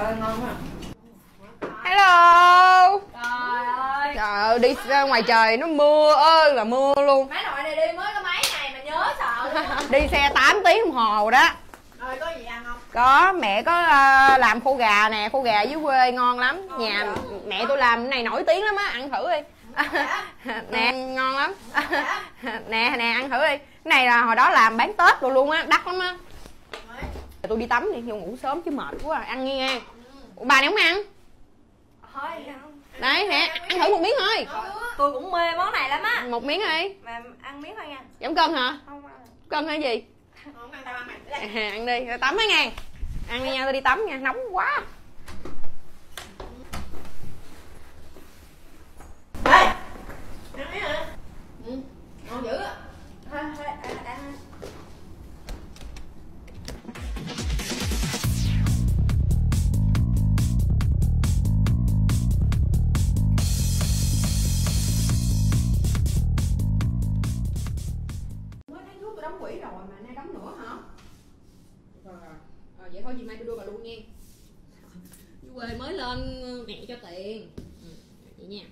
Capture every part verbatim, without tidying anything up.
ơi ngon quá. Hello. Trời ơi. Trời ơi, đi ra ngoài trời nó mưa ơi là mưa luôn. Má nội này đi mới có mấy ngày mà nhớ sợ luôn. Đi xe tám tiếng đồng hồ đó. Rồi có gì ăn không? Có, mẹ có uh, làm khô gà nè, khô gà dưới quê ngon lắm. Ngon Nhà vậy? mẹ tôi làm cái này nổi tiếng lắm á, ăn thử đi. Nè, ngon lắm. Nè, nè, ăn thử đi. Cái này là hồi đó làm bán Tết rồi luôn á, đắt lắm á. Tôi đi tắm đi, vô ngủ sớm chứ mệt quá à. Ăn nghe nghe. Ủa, bà này không ăn? Thôi Đấy, nè, ăn thử một miếng thôi. tôi cũng mê món này lắm á. Một miếng đi. Mà ăn miếng thôi nha. Giảm cân hả? Không Cân hay gì? không ăn tao ăn mày. À, ăn đi, rồi tắm mấy ngàn. Ăn đi nha, tôi đi tắm nha, nóng quá. Ê, ăn đấy hả? Ừ, ngon dữ á. Thôi, thôi, ăn, ăn. Mới thấy thuốc tôi đóng quỹ rồi mà nay đóng nữa hả? Rồi rồi. Ờ, vậy thôi chị mai tôi đưa bà luôn nha. Dưới quê mới lên mẹ cho tiền. Ừ, vậy nha.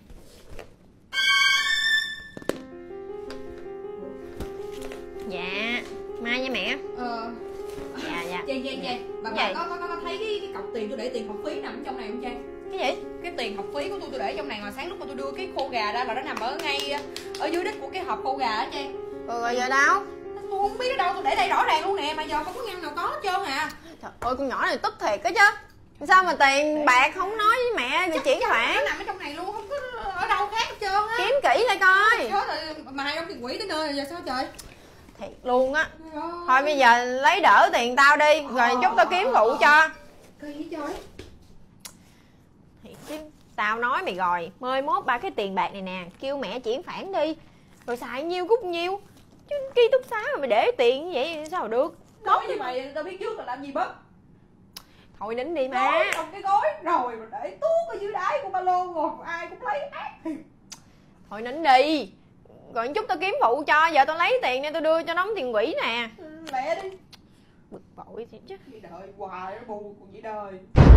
Dạ, mai nha mẹ. Ờ. Dạ dạ. Trang Trang Trang, bà, bà có, có có có thấy cái, cái cọc tiền tôi để tiền học phí nằm ở trong này không Trang? Cái gì? Cái tiền học phí của tôi tôi để trong này mà sáng lúc mà tôi đưa cái khô gà ra là nó nằm ở ngay ở dưới đít của cái hộp khô gà á Trang. Ừ, rồi giờ đâu? Tôi không biết ở đâu, tôi để đây rõ ràng luôn nè, mà giờ không có ngăn nào có hết trơn à. Trời ơi, con nhỏ này tức thiệt á chứ. Sao mà tiền để... bạc không nói với mẹ địa chỉ cho bạn. Nó nằm ở trong này luôn, không có ở đâu khác hết trơn á. Kiếm kỹ lại coi. Chết rồi, mà hai ông tiền quỷ tới nơi rồi giờ sao trời? Thiệt luôn á. Thôi bây giờ lấy đỡ tiền tao đi, rồi chút tao kiếm phụ cho. Cái gì trời? Thiệt chứ, tao nói mày rồi, mười mốt ba cái tiền bạc này nè, kêu mẹ chuyển khoản đi, rồi xài nhiêu cút nhiêu. Chứ ký túc xá mà mày để tiền như vậy sao mà được? Nói với mày tao biết trước là làm gì mất. Thôi nín đi má. Gói trong cái gói rồi mà để tuốt ở dưới đáy của ba lô rồi ai cũng lấy ác. Thôi nín đi. Rồi chút tao kiếm phụ cho, giờ tao lấy tiền nên tao đưa cho nó tiền quỹ nè. Lẹ đi. Bực bội thiệt chứ. Vậy đời hoài nó buồn còn vậy đời.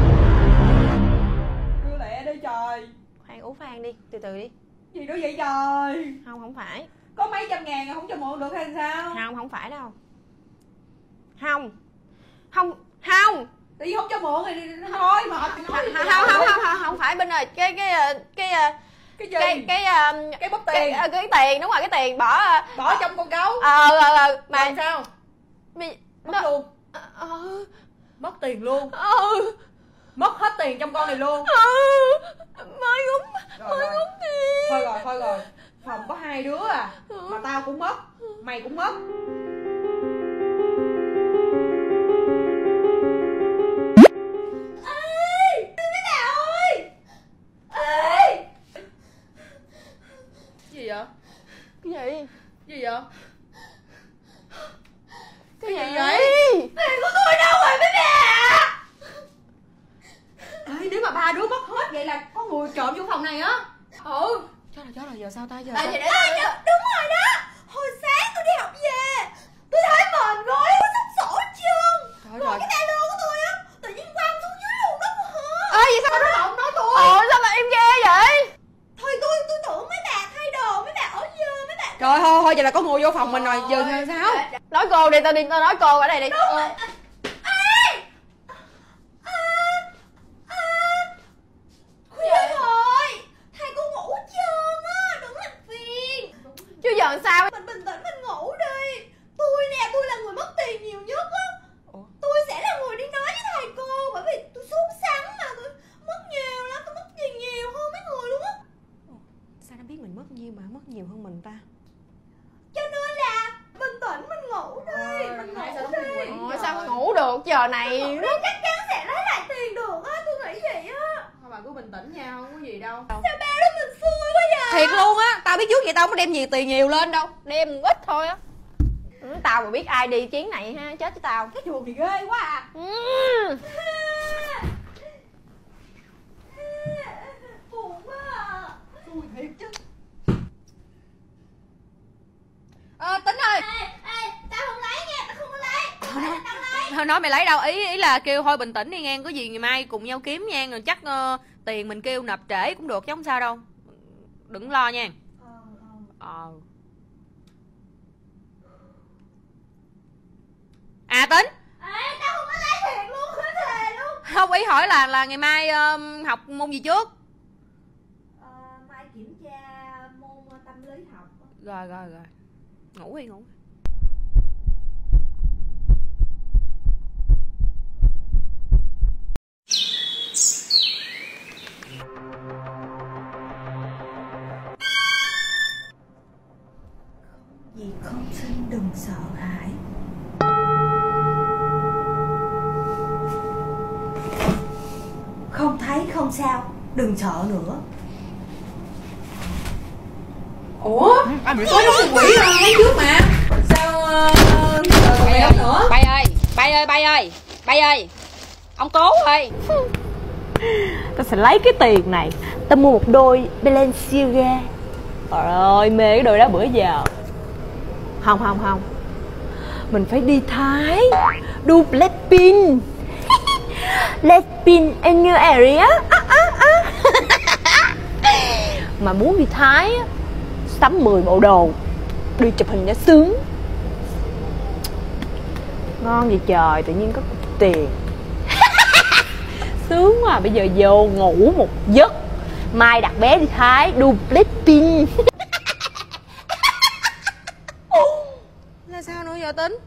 Đưa lẹ đi trời. Khoan ú Phan đi, từ từ đi. Gì nữa vậy trời? Không, không phải. Có mấy trăm ngàn không cho mượn được hay sao? Không, không phải đâu. Không. Không, không. Tại vì không cho mượn thì thôi mà nói không, không, không, không, không, không phải Binh ơi. Cái, cái, cái, cái gì? Cái, cái, cái, cái bóp tiền. Cái, cái tiền, đúng rồi, cái tiền bỏ. Bỏ trong con gấu. Ờ, ờ, ờ. Mà làm sao? Bị... Mất nó... luôn. Ờ. Mất tiền luôn. Ừ. Mất hết tiền trong con này luôn. Ừ. Mai Gúng. Mai Gúng thì... Thôi rồi, thôi rồi. Phòng có hai đứa à. Mà tao cũng mất. Mày cũng mất. Ê! Cái nào ơi! Ê! Gì vậy? Cái gì? Gì vậy? Cái gì vậy? Tiền của tôi đâu rồi mấy mẹ? Ê, nếu mà ba đứa mất hết vậy là có người trộm vô phòng này á. Ừ. Chết rồi, chết rồi, giờ sao ta giờ? Ê, thì để tôi... à, đúng rồi đó. Hồi sáng tôi đi học về, tôi thấy mền gói có sắp sổ hết trơn. Trời Rồi rồi. cái tay lô của tôi á, tự nhiên quăng xuống dưới luôn đó hả? Ê, vậy sao nó không nói tôi? Ồ, sao mà im ghê vậy? Thôi tôi tôi tưởng mấy bà thay đồ, mấy bà ở dơ, mấy bà... Trời thôi, thôi vậy là có người vô phòng mình rồi, giờ sao? Nói cô đi, tao đi, tao nói cô ở đây đi. Đúng rồi. Ê! À, à, khuya rồi, thầy cô ngủ hết trơn á, đừng làm phiền. Chứ giờ sao? Mình bình tĩnh mình ngủ đi. Tôi nè, tôi là người mất tiền nhiều nhất á. Ủa? Tôi sẽ là người đi nói với thầy cô, bởi vì tôi sốt sắng mà tôi mất nhiều lắm, tôi mất tiền nhiều hơn mấy người luôn á. Sao nó biết mình mất nhiêu mà mất nhiều hơn mình ta? Cho nên là bình tĩnh mình ngủ đi, mình ngủ đi. Ôi sao ngủ được giờ này? Nó chắc chắn sẽ lấy lại tiền được á, tôi nghĩ vậy á. Thôi bà cứ bình tĩnh nha, không có gì đâu. Sao ba đứa mình xui quá vậy? Thiệt luôn á, tao biết trước vậy tao không có đem gì tiền nhiều lên đâu, đem một ít thôi á. Ừ, tao mà biết ai đi chuyến này ha, chết với tao. Cái chuồng thì ghê quá à. Ừ. Buồn quá à. Xui thiệt chứ. Ờ, Tính ơi. Ê, ê, tao không lấy nha, tao không có lấy. Tao Thôi lấy, tao lấy. nói, nói mày lấy đâu, ý ý là kêu thôi bình tĩnh đi ngang, có gì ngày mai cùng nhau kiếm nha, rồi chắc uh, tiền mình kêu nộp trễ cũng được chứ không sao đâu, đừng lo nha. Ờ. À Tính. Ê, tao không có lấy thiệt luôn, hết thề luôn. Không, ý hỏi là là ngày mai uh, học môn gì trước? Ờ, mai kiểm tra môn tâm lý học. Rồi rồi rồi. Ngủ đi ngủ. Vì con xin đừng sợ hãi. Không thấy không sao, đừng sợ nữa. Ủa? À, có giống quỷ rồi, thấy trước mà. Sao uh, bay ơi nữa? Bay ơi, bay ơi, bay ơi, bay ơi. Ông Cố ơi. Tao sẽ lấy cái tiền này, tao mua một đôi Balenciaga. Trời ơi, mê cái đôi đó bữa giờ. Không không không, mình phải đi Thái, đu Blackpink. Blackpink in your area. À, à, à. Mà muốn đi Thái sắm mười bộ đồ, đi chụp hình cho sướng. Ngon vậy trời, tự nhiên có cục tiền. Sướng quá, bây giờ vô ngủ một giấc, mai đặt vé đi Thái đu Blackpink. Là sao nữa giờ Tính?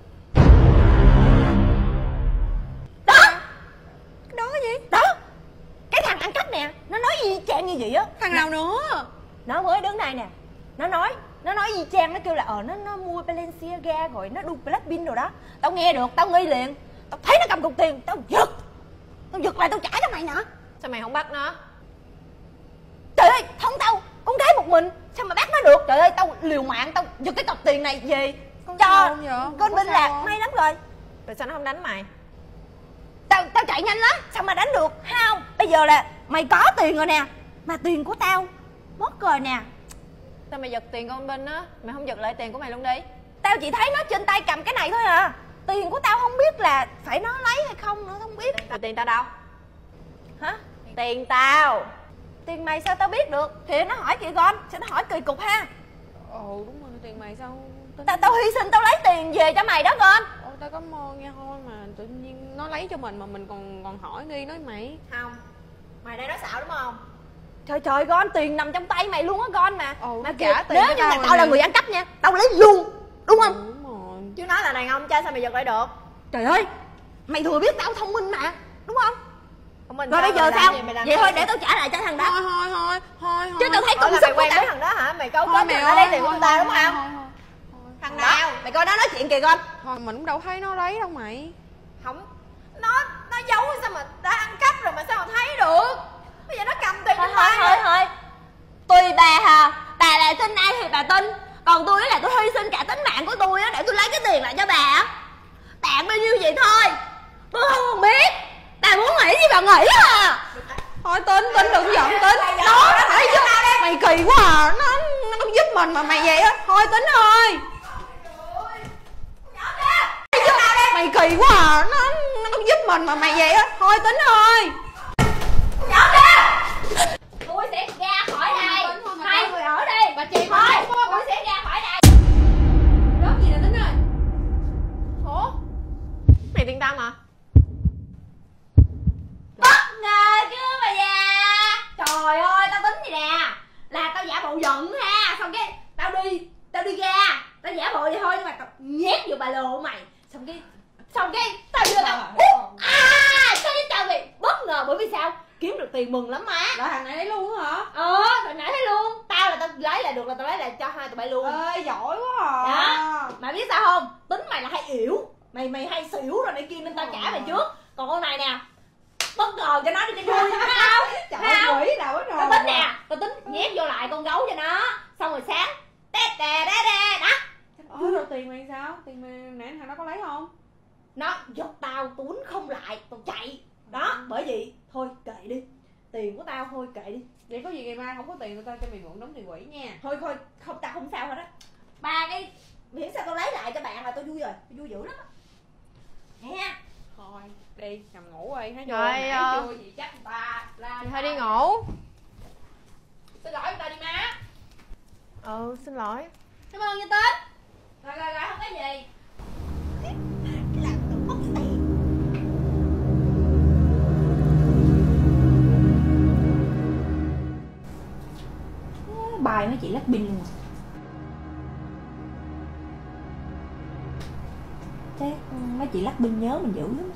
Đó, đó cái gì? Đó, cái thằng ăn cắp nè, nó nói y chang như vậy á. Thằng nào nữa? Nó mới đứng đây nè, nó nói nó nói y chang, nó kêu là ờ nó nó mua Balenciaga rồi nó đu Blackpink rồi đó. Tao nghe được, tao nghi liền, tao thấy nó cầm cục tiền, tao giật, tao giật lại tao trả cho mày nè. Sao mày không bắt nó? Trời ơi, không tao, con gái một mình, sao mà bắt nó được? Trời ơi, tao liều mạng, tao giật cái cọc tiền này về cho con Minh Lạc, may lắm rồi. Rồi sao nó không đánh mày? Tao tao chạy nhanh lắm, sao mà đánh được? Không, bây giờ là mày có tiền rồi nè, mà tiền của tao mất rồi nè. Sao mày giật tiền con Binh á? Mày không giật lại tiền của mày luôn đi. Tao chỉ thấy nó trên tay cầm cái này thôi à. Tiền của tao không biết là phải nó lấy hay không nữa, không biết. Rồi tiền tao đâu? Hả? Tiền tao. Tiền mày sao tao biết được? Thì nó hỏi chị con, sao nó hỏi kỳ cục ha. Ồ đúng rồi, tiền mày sao? Tao tao hy sinh tao lấy tiền về cho mày đó con. Ồ tao cảm ơn nha, thôi mà tự nhiên nó lấy cho mình mà mình còn còn hỏi nghi nói mày. Không, mày đây nói xạo đúng không? Trời trời con, tiền nằm trong tay mày luôn á con mà. Ồ, mà trả tiền nếu như là tao nè. là người ăn cắp nha, tao lấy luôn, đúng không? Ừ, đúng rồi. Chứ nói là đàn ông chơi sao mày giật lại được? Trời ơi, mày thừa biết tao thông minh mà, đúng không? Mình Rồi bây giờ sao? Vậy thôi để tao trả lại cho thằng đó. Thôi thôi thôi thôi. Chứ tao thấy công sức của tao. Thằng đó hả? Mày câu Thôi kết mày nó lấy tiền ơi, của tao đúng thôi, không? thôi, thôi. Thằng nào? Mày coi nó nói chuyện kìa con. Thôi mình cũng đâu thấy nó lấy đâu mày. Không, nó nó giấu sao mà đã ăn cắp rồi mà sao mà thấy được? Bây giờ nó cầm tiền Thôi trong thôi tay. thôi thôi. Tùy bà hà, bà là tin ai thì bà tin. Còn tôi là tôi hy sinh cả tính mạng của tôi á để tôi lấy cái tiền lại cho bà á. Tạm bao nhiêu vậy thôi. Tôi không biết. Bà muốn nghỉ gì bà nghỉ à. Thôi Tính, Tính đừng giận Tính. Nó nó phải giúp mày kỳ quá à. Nó nó giúp mình mà mày vậy á. Thôi Tính ơi. Mày kỳ quá à. Nó nó giúp mình mà mày vậy á. Thôi Tính ơi. Tôi sẽ ra khỏi đây. Hai người ở đây. Bà chị Thôi, tôi sẽ ra khỏi đây. Rớt gì nè Tính ơi. Ủa? Mày tiền tao mà. Bất ngờ chưa bà già. Trời ơi, tao tính gì nè. Là tao giả bộ giận ha. Xong cái tao đi, tao đi ra. Tao giả bộ vậy thôi nhưng mà tao nhét vô ba lô của mày. Xong cái, xong cái tao đưa tao út. À, cái tao bị bất ngờ bởi vì sao? Kiếm được tiền mừng lắm má. Là thằng này lấy luôn hả? Ờ, thằng nãy thấy luôn. Tao là tao lấy lại được là tao lấy lại cho hai tụi bay luôn. Ê, giỏi quá à. Đó, mà biết sao không? Tính mày là hay yểu. Mày mày hay xỉu rồi này kia nên tao trả mày trước. Còn con này nè, bất ngờ cho nó đi cho vui, thấy không? Trời Thấy không? ơi, quỷ nào hết rồi. Tao tính nè, tao tính nhét vô lại con gấu cho nó. Xong rồi sáng tè tè đè đè đó. Ủa rồi tiền mày sao? Tiền mày nãy thằng đó có lấy không? Nó giật tao, tao quýnh không lại, tao chạy. Đó, bởi vậy thôi kệ đi. Tiền của tao thôi kệ đi. Vậy có gì ngày mai không có tiền tao cho mày mượn đóng tiền quỷ nha. Thôi thôi, không tao không sao hết á. Ba cái miễn sao tao lấy lại cho bạn là tao vui rồi, tao vui dữ lắm á. Nè. Thôi đi nằm ngủ đi, thấy Rồi, chưa, ờ. chưa gì chắc người ta la Thì thôi đi ngủ. xin lỗi người ta đi má. Ừ, xin lỗi. Cảm ơn Như Tính. Rồi rồi rồi, không có gì. Làm tôi mất tiền. Bài mấy chị lắc pin luôn. Thế mấy chị lắc pin nhớ mình dữ lắm.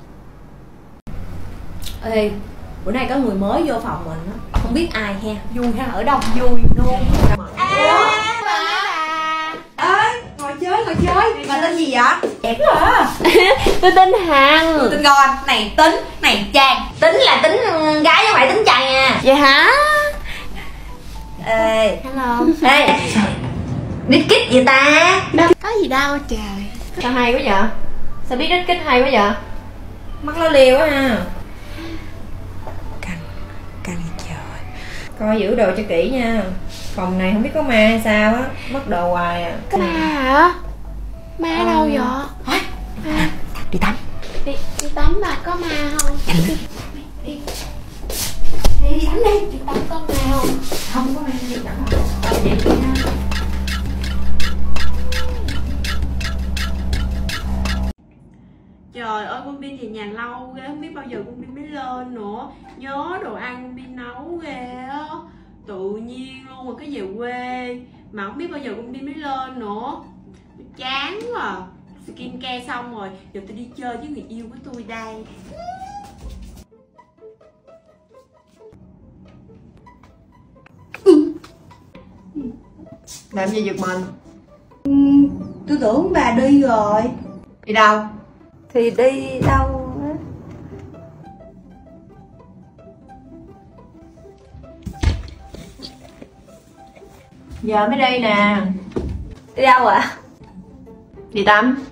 Ê, bữa nay có người mới vô phòng mình á, không biết ai ha. Vui ha, ở đâu vui luôn. Ngồi chơi, ngồi chơi. Mà tên gì vậy? Đẹp quá à. Tôi tên Hằng. Tôi tên Gon, này Tính, này Trang. Tính là tính gái chứ không phải tính trai nha. Vậy hả? Ê, Hello. Ê, biết kích gì ta? Đâu có gì đâu trời. Sao hay quá vậy? Sao biết đích kích hay quá vậy? mắt nó liều quá ha. Căng, căng trời. Coi giữ đồ cho kỹ nha. Phòng này không biết có ma hay sao á, mất đồ hoài à. Ma hả? Ma ở đâu vậy? Đi tắm. Đi, đi tắm mà có ma không? Đi, đi. Đi tắm đi, đi tắm có ma không? Không có ma đi tắm. Trời ơi, con Bin thì nhà lâu ghê, không biết bao giờ con Bin mới lên nữa. Nhớ đồ ăn con Bin nấu ghê á. Tự nhiên luôn mà cái về quê mà không biết bao giờ con Bin mới lên nữa. Chán quá à. Skin care xong rồi, giờ tôi đi chơi với người yêu của tôi đây. Làm gì giật mình? Tôi tưởng bà đi rồi. Đi đâu? Thì đi đâu á? Giờ mới đây nè. Đi đâu ạ? À? Đi tắm.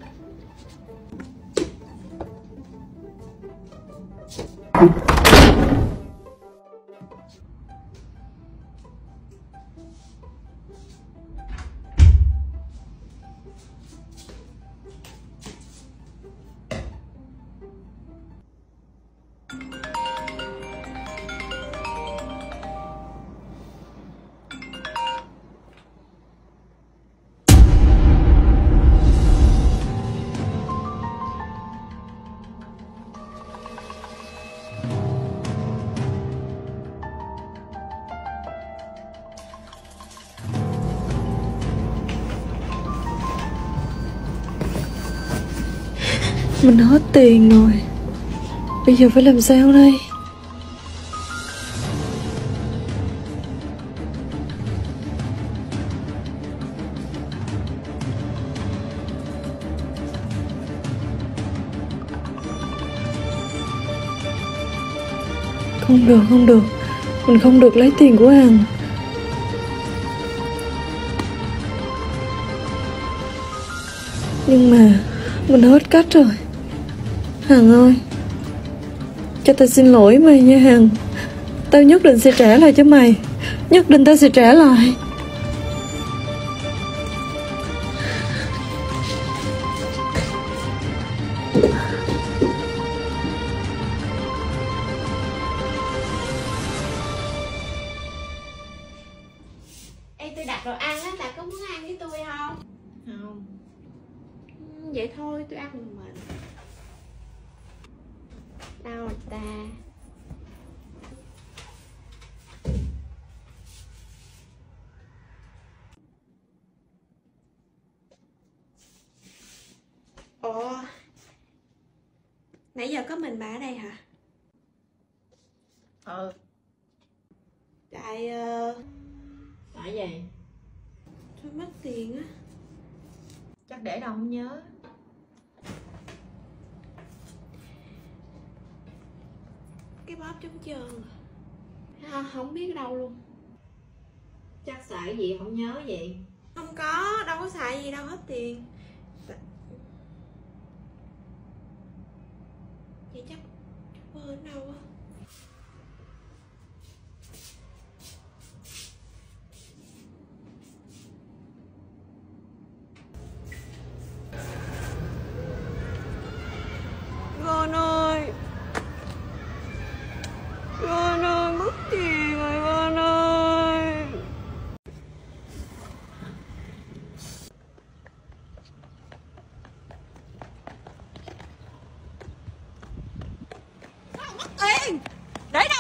Mình hết tiền rồi. Bây giờ phải làm sao đây? Không được, không được. Mình không được lấy tiền của Hằng. Nhưng mà mình hết cách rồi. Hằng ơi, cho tao xin lỗi mày nha Hằng. Tao nhất định sẽ trả lại cho mày. Nhất định tao sẽ trả lại. Ê, tôi đặt đồ ăn á, bà có muốn ăn với tôi không? Không. Ừ, vậy thôi, tôi ăn một mình. Đâu rồi ta? Ủa, nãy giờ có mình bà ở đây hả? Ừ. Tại uh, Tại gì? tôi mất tiền á. Chắc để đâu không nhớ. Cái bóp trống trơn à, không biết ở đâu luôn. Chắc xài gì không nhớ gì. Không có, đâu có xài gì đâu, hết tiền. Vậy chắc quên đâu á. Quên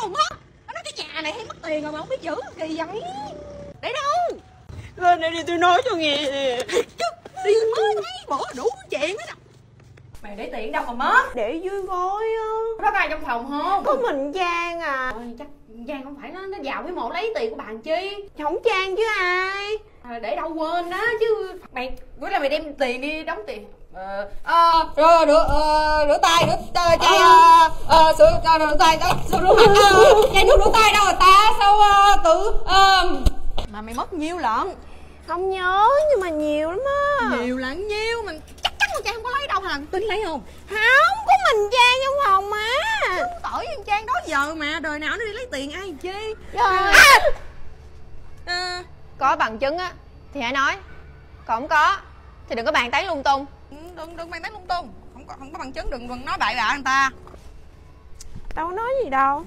đâu mất? Nó nói cái nhà này hay mất tiền rồi mà không biết giữ kỳ vậy. Để đâu? Lên đây đi tôi nói cho nghe. Tiền mới thấy bỏ đủ chuyện hết. Mày để tiền đâu mà mất? Để dưới gối á. Có ai trong phòng không? Có mình Trang à. Ôi, chắc Trang không phải nó nó vào cái mộ lấy tiền của bạn chi. Không Trang chứ ai. À, để đâu quên đó chứ. Mày bữa là mày đem tiền đi đóng tiền. Ờ ờ rửa rửa ờ, rửa tay rửa tay chai ờ ờ sửa rửa tay sửa rửa mặt chai nước rửa tay đâu rồi ta sao uh, tự uh... mà mày mất nhiêu lận? Không nhớ nhưng mà nhiều lắm á. Nhiều là nhiêu mình chắc chắn con Trang không có lấy đâu hả? Tính lấy không? Không có mình Trang trong phòng mà. Tội con Trang đó giờ mà đời nào nó đi lấy tiền ai chi. Rồi. À. À, có bằng chứng á thì hãy nói, còn không có thì đừng có bàn tán lung tung. Đừng đừng bàn tán lung tung, không có không có bằng chứng đừng đừng nói bậy bạ người ta. Đâu nói gì đâu.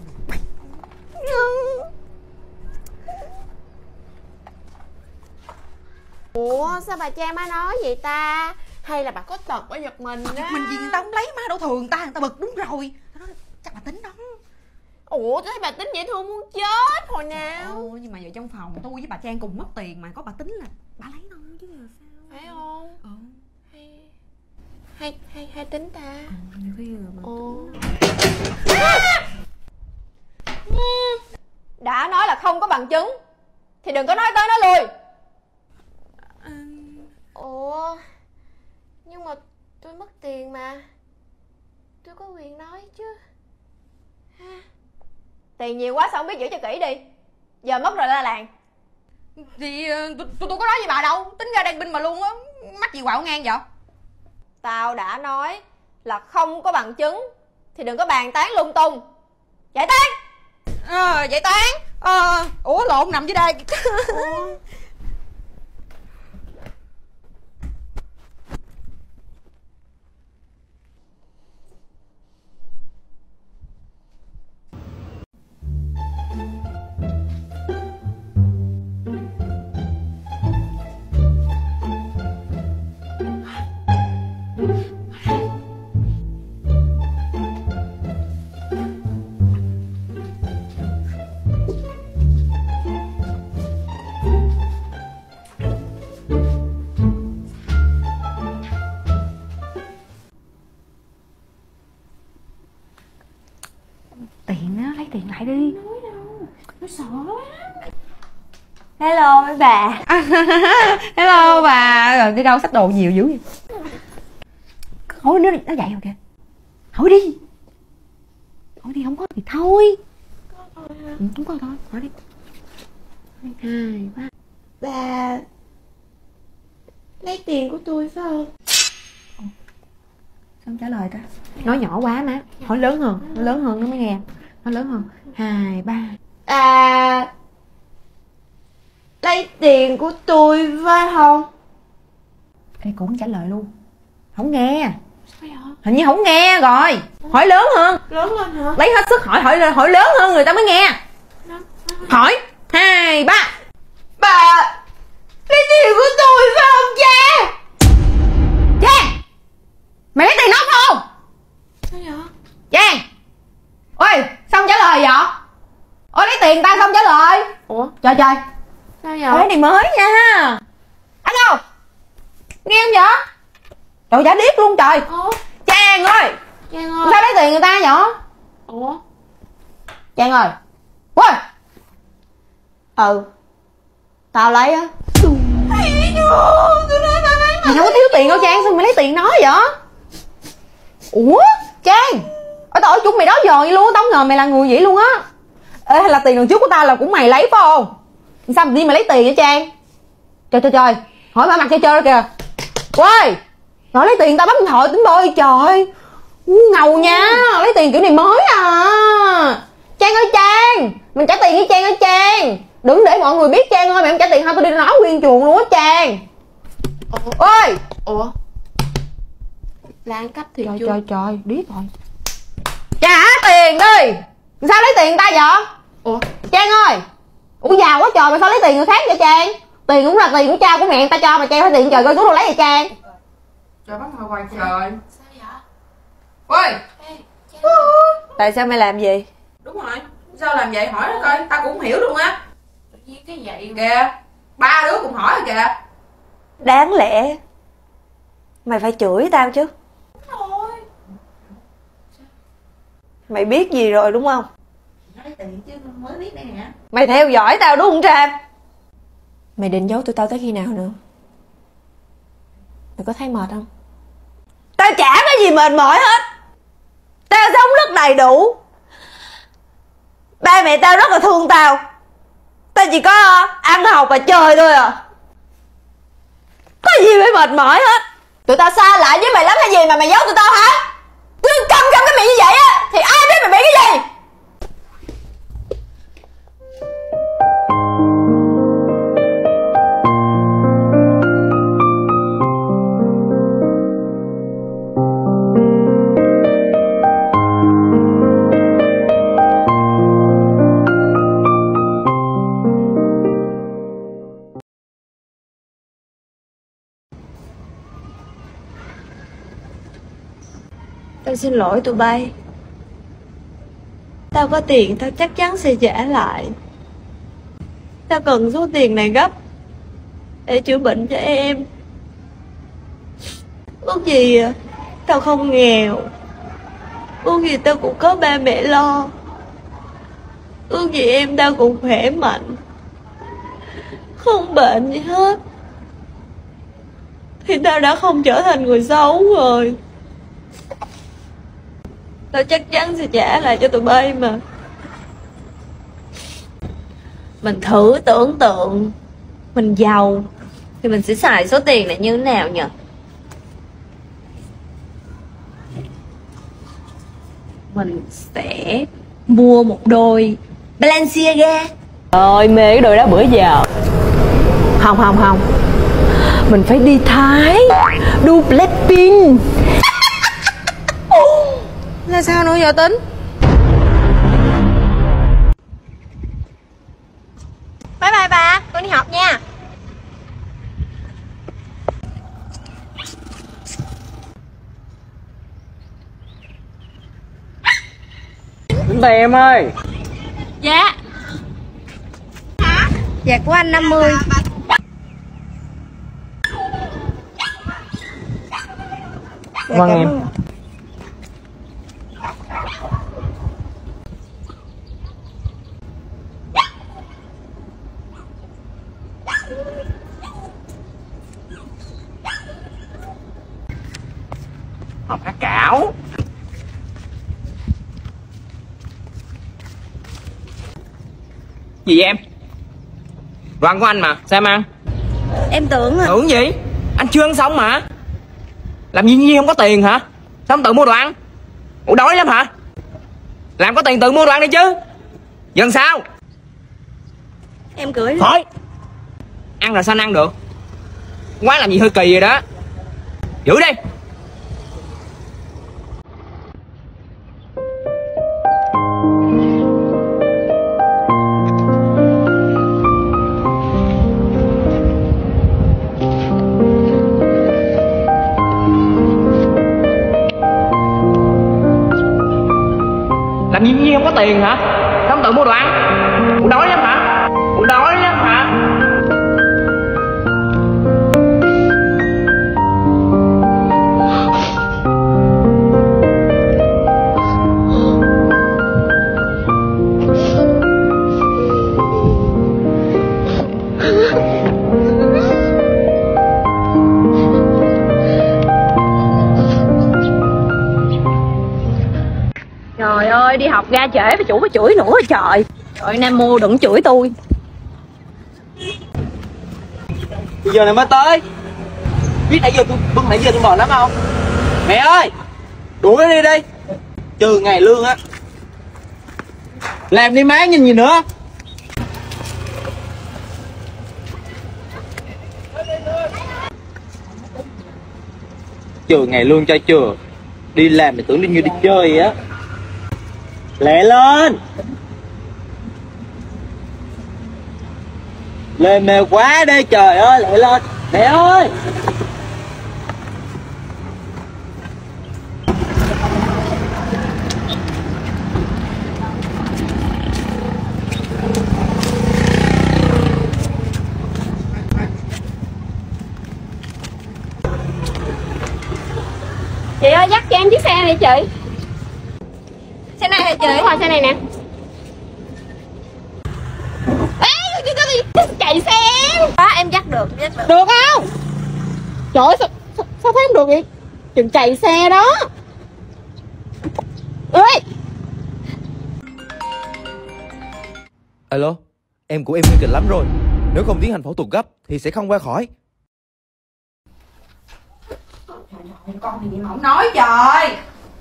Ủa sao bà Trang má nói vậy ta? Hay là bà có tật ở giật mình á? Giật mình gì người ta không lấy má đâu, thường người ta người ta bực đúng rồi. Nó nói chắc bà tính đó. Ủa thấy bà tính dễ thương muốn chết hồi nào. Ồ, nhưng mà giờ trong phòng tôi với bà Trang cùng mất tiền mà có bà tính là bà lấy đâu chứ là sao? Phải không? Ừ. Hay hay hay, hay tính ta. Ừ, nhiều khi rồi mà. Ồ. Đã nói là không có bằng chứng thì đừng có nói tới nói lui. Ủa nhưng mà tôi mất tiền mà, tôi có quyền nói chứ ha. Tiền nhiều quá sao không biết giữ cho kỹ đi. Giờ mất rồi la làng. Thì tôi tôi có nói với bà đâu, tính ra đang binh bà luôn á, mắc gì quạo ngang vậy? Tao đã nói là không có bằng chứng thì đừng có bàn tán lung tung. Giải tán. Ờ à, giải tán. Ờ à, ủa lộn nằm dưới đây. Ủa? Tiền á, lấy tiền lại đi. Nói đâu, nó sợ quá. Hello mấy bà. Hello bà. Rồi đi đâu xách đồ nhiều dữ vậy? Hỏi nó nó dậy rồi kìa. Hỏi đi. Hỏi đi, không có thì thôi. Có thôi hả? Ừ, không có thôi, hỏi đi. Hai, ba. Bà lấy tiền của tôi phải không? Sao không trả lời ta? Nói nhỏ quá má. Hỏi lớn hơn, nói lớn hơn nó mới nghe. Nói lớn hơn. Hai, ba. À lấy tiền của tôi phải không? Ê, cũng không trả lời luôn. Không nghe. Sao vậy? Hình như không nghe rồi. Hỏi lớn hơn. Lớn lên hả? Lấy hết sức hỏi, hỏi hỏi lớn hơn người ta mới nghe. Hỏi. Hai, ba. Bà lấy tiền của tôi phải không cha? Trang, mày lấy tiền nó phải không? Sao vậy? Trang. Ôi, sao không trả lời vậy? Ôi lấy tiền ta sao không trả lời? Ủa Trời trời. sao Ôi vậy? cái này mới nha. Alo. Nghe không vậy? Trời giả điếc luôn trời. Ủa Trang ơi. Trang ơi. Sao lấy tiền người ta vậy? Ủa Trang ơi. Ui. Ừ. Tao lấy á. Mày đâu có thiếu tiền đâu Trang, sao mày lấy tiền nó vậy? Ủa Trang, ở tao ở chung mày đó giờ vậy luôn, tao không ngờ mày là người vậy luôn á. Ê hay là tiền lần trước của tao là cũng mày lấy phải không? Sao mày đi mày lấy tiền vậy Trang? Trời trời trời, hỏi bà mặt chơi chơi đó kìa. Ui, nói lấy tiền tao bấm điện thoại tính bơi trời. Ngầu nha, lấy tiền kiểu này mới à. Trang ơi Trang, mình trả tiền với Trang ơi Trang. Đừng để mọi người biết Trang ơi, mày không trả tiền thôi tao đi nói nguyên chuồng luôn á Trang. Ôi. Ủa là ăn cắp thiệt Trời chưa? trời trời, điếc rồi. Trả tiền đi. Sao lấy tiền ta vậy? Ủa Trang ơi. Ủa giàu quá trời mà sao lấy tiền người khác vậy Trang? Tiền cũng là tiền của cha của mẹ người ta cho mà Trang phải tiền trời coi túi đâu lấy vậy Trang? trời bắt hồi hoài trời. Sao vậy? Ôi. Ê, Tại sao mày làm gì? đúng rồi. Sao làm vậy, hỏi nó coi, tao cũng không hiểu luôn á. Tự nhiên cái vậy Kìa, ba đứa cùng hỏi rồi kìa. Đáng lẽ mày phải chửi tao chứ. thôi. Mày biết gì rồi đúng không? Nói tiền chứ mới biết đây nè. Mày theo dõi tao đúng không Trang? Mày định giấu tụi tao tới khi nào nữa? Mày có thấy mệt không? Tao chả có gì mệt mỏi hết. Tao sống rất đầy đủ. Ba mẹ tao rất là thương tao. Tao chỉ có ăn học và chơi thôi à. Có gì phải mệt mỏi hết. Tụi tao xa lạ với mày lắm hay gì mà mày giấu tụi tao hả? Cứ câm câm cái miệng như vậy á thì ai biết mày bị cái gì. Tao xin lỗi tụi bay. Tao có tiền tao chắc chắn sẽ trả lại. Tao cần số tiền này gấp để chữa bệnh cho em. Ước gì tao không nghèo. Ước gì tao cũng có ba mẹ lo. Ước gì em tao cũng khỏe mạnh, không bệnh gì hết. Thì tao đã không trở thành người xấu rồi. Tao chắc chắn sẽ trả lại cho tụi bay mà. Mình thử tưởng tượng mình giàu thì mình sẽ xài số tiền này như thế nào nhỉ? Mình sẽ mua một đôi Balenciaga. Ôi mê cái đôi đó bữa giờ. Không không không, mình phải đi Thái, đu Blackpink. Là sao nữa giờ Tính? Bye bye bà, con đi học nha. Tính tiền em ơi. Dạ. Dạ của anh năm mươi. Vâng em. Hộp cá cảo. Gì em? Đồ ăn của anh mà, sao em ăn? Em tưởng à. Tưởng gì? Anh chưa ăn xong mà. Làm gì nhiên không có tiền hả? Sao không tự mua đồ ăn? Ủa đói lắm hả? Làm có tiền tự mua đồ ăn đi chứ. Giờ sao? Em cưới. Thôi. Ăn rồi sao anh ăn được? Quá làm gì hơi kỳ rồi đó. Giữ đi. Làm gì nhiên không có tiền hả? Sao không tự mua đồ ăn? Ủa đói lắm hả? Ủa đói lắm hả? Trời ơi, đi học ra trễ mà chủ có chửi nữa trời. Trời Nam Mô đừng chửi tôi. Bây giờ này mới tới. Biết nãy giờ tôi bưng nãy giờ tôi mệt lắm không? Mẹ ơi, đuổi nó đi đi. Trừ ngày lương á. Làm đi má, nhìn gì nữa. Trừ ngày lương cho chừa. Đi làm thì tưởng đi như đi chơi á. Lẹ lên. Lên mê quá đi, trời ơi, lẹ lên. Mẹ ơi. này đi chị. Xe này hả chị? Đúng rồi, xe này nè. Ê, chạy xe em. Đó, em dắt được, dắt được. Được không? Trời ơi, sao, sao, sao thấy không được vậy? Đừng chạy xe đó. Ê. Alo, em của em nguy kịch lắm rồi. Nếu không tiến hành phẫu thuật gấp thì sẽ không qua khỏi. Con này gì mà không nói trời.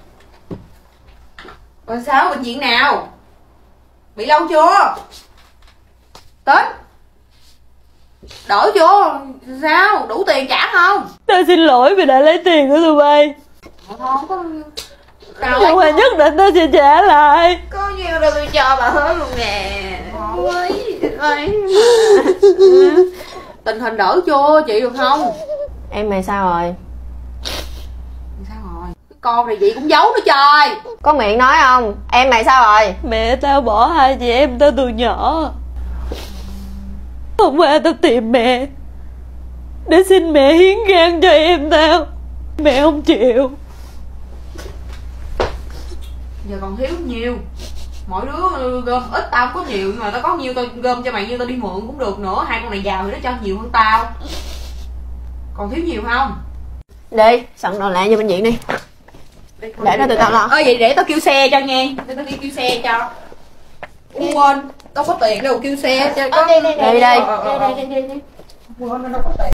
Còn sao, bệnh viện nào? Bị lâu chưa? Tính. Đỡ chưa? Sao? Đủ tiền trả không? Tôi xin lỗi vì đã lấy tiền của tụi bay. Thôi không có. Nhưng mà nhất định tôi sẽ trả lại. Có nhiêu đâu tôi cho bà hết luôn nè. Ôi, ơi. Tình hình đỡ chưa? Chị được không? Em mày sao rồi? Sao rồi? Cái con này chị cũng giấu nó trời. Có miệng nói không? Em mày sao rồi? Mẹ tao bỏ hai chị em tao từ nhỏ. Hôm qua tao tìm mẹ để xin mẹ hiến gan cho em tao. Mẹ không chịu. Giờ còn thiếu nhiều. Mỗi đứa gom ít, tao không có nhiều. Nhưng mà tao có nhiều tao gom cho mày, như tao đi mượn cũng được nữa. Hai con này giàu thì nó cho nhiều hơn tao. Còn thiếu nhiều không? Đi, soạn đồ lại vô bệnh viện đi. Để đó tụi tao lo. Ơ vậy để tao kêu xe cho nghe. Để tao đi kêu xe cho. Ủa quên, tao có tiền đâu kêu xe cho. Đi đi đi. Đi đi. Quên, nó đâu có tiền.